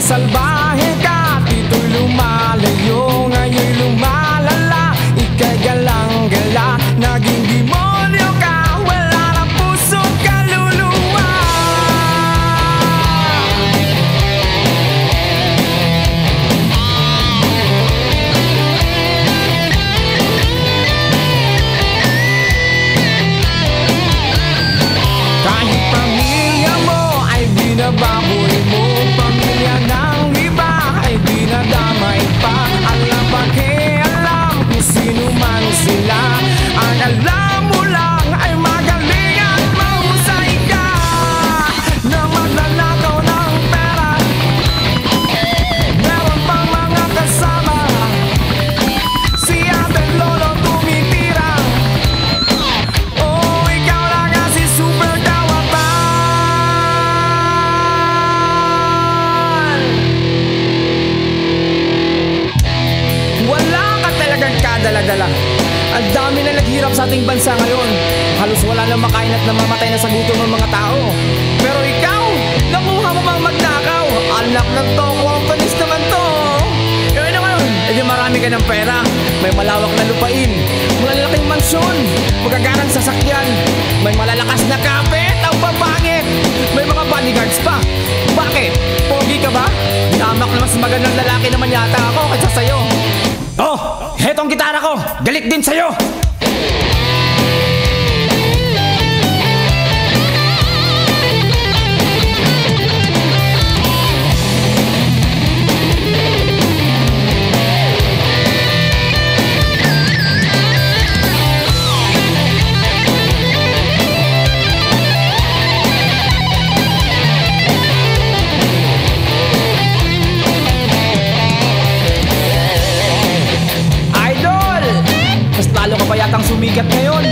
salbahe ka, dito'y lumalayo, ngayon'y lumalala. Ika'y galang-gala, naging demonyo ka, wala na puso't kaluluwa. Kahit pamilya mo ay binababoy mo, pamilya ng iba ay dinadamay pa. Alam pakialam kung sino man sila, ang alam mo lang ay magaling at mahusay ka na magnanakaw ng pera. Meron pang mga kasama, si ate lolo tumitira. Oh, ikaw lang kasi super kawatan. Wala ka talagang kadala-dala. Ang dami na naghirap sa ating bansa ngayon. Halos wala nang makain at namamatay na sa gutom ng mga tao. Pero ikaw, nakuha mo bang magnakaw? Anak ng toko, ang panis naman to. Eh ano ngayon? Eh di marami ka ng pera, may malawak na lupain, malalaking mansyon, magagarang sasakyan, may malalakas na kapit, ang papangit, may mga bodyguards pa. Bakit? Pogi ka ba? Namak na mas magandang lalaki naman yata ako kaysa sa'yo. Oh, hetong gitara ko, galit din sa'yo. Idol! Mas lalo ka pa yatang sumikat ngayon.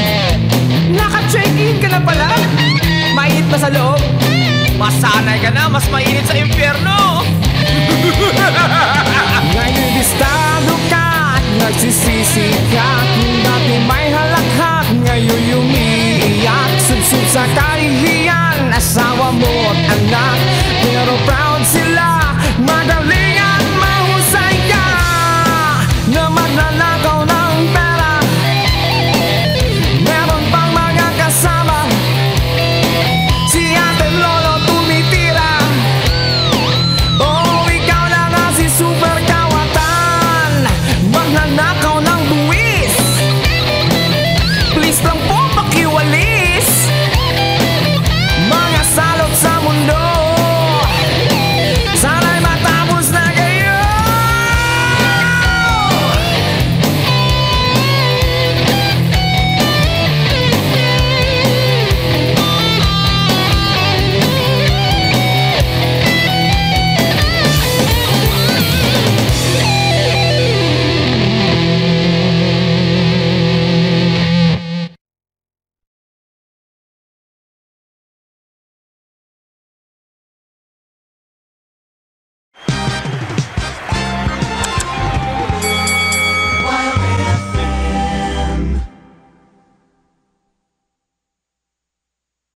Naka-check-in ka na pala. Mainit na sa loob. Masanay ka na, mas mainit sa impyerno.